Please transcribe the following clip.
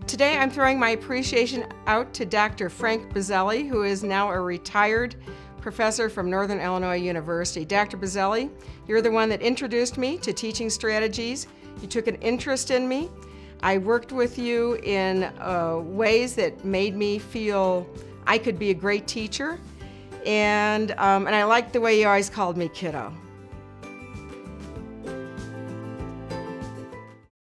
Today I'm throwing my appreciation out to Dr. Frank Bazzelli, who is now a retired professor from Northern Illinois University. Dr. Bazzelli, you're the one that introduced me to teaching strategies. You took an interest in me. I worked with you in ways that made me feel I could be a great teacher. And I liked the way you always called me kiddo.